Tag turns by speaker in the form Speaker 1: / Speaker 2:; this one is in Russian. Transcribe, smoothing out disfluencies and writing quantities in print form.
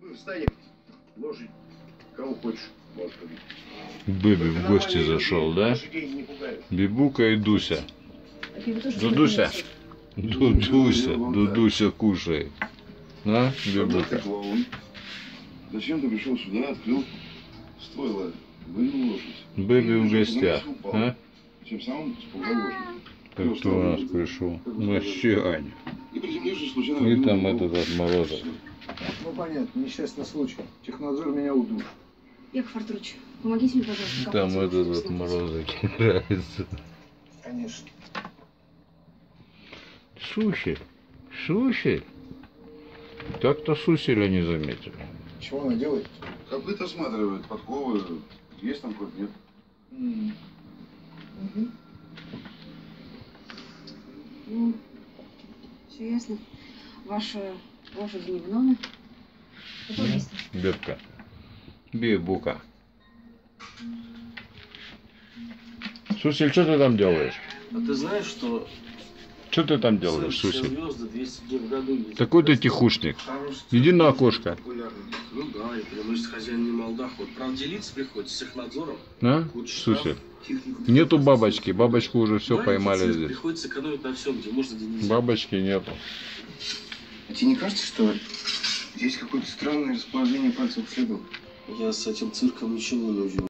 Speaker 1: Встань, лошадь, кого хочешь, можешь побить.
Speaker 2: Бэби в гости зашел, да? Бибука и Дуся. Дудуся. Дудуся кушает. На, Бибука.
Speaker 3: Зачем ты пришел сюда, открыл стойло, вынул лошадь?
Speaker 2: Бэби в гостях, а?
Speaker 3: Тем самым испугал лошадь.
Speaker 2: Так кто у нас пришел? Мощань.
Speaker 3: И приземлившись случайно...
Speaker 2: И там этот отморозок.
Speaker 4: Ну понятно, несчастный случай. Технадзор меня удушит.
Speaker 5: Яков Артурович, помогите мне, пожалуйста.
Speaker 2: Там этот отморозок играется.
Speaker 4: Конечно.
Speaker 2: Сусель. Сусель. Как-то суселя не заметили.
Speaker 4: Чего она делает?
Speaker 3: Копыта осматривает, подковы. Есть там хоть нет?
Speaker 5: Ну, все ясно. Ваша лошадь не виновна.
Speaker 2: Бебка. Бибука. Сусель, что ты там делаешь?
Speaker 6: А ты знаешь, что
Speaker 2: Что ты там делаешь,
Speaker 6: все
Speaker 2: Сусель?
Speaker 6: звезды 200 дней в году ездят?
Speaker 2: Такой ты тихушник. Иди на окошко.
Speaker 6: Ну да, и приносит хозяин немало доход. Правда, делиться приходится с технадзором.
Speaker 2: А? Сусель. Нету бабочки. Бабочку уже все поймали здесь.
Speaker 6: Приходится экономить на всем, где можно, где нельзя.
Speaker 2: Бабочки нету.
Speaker 1: А тебе не кажется, что здесь какое-то странное расположение пальцев следов?
Speaker 6: Я с этим цирком ничего не увижу.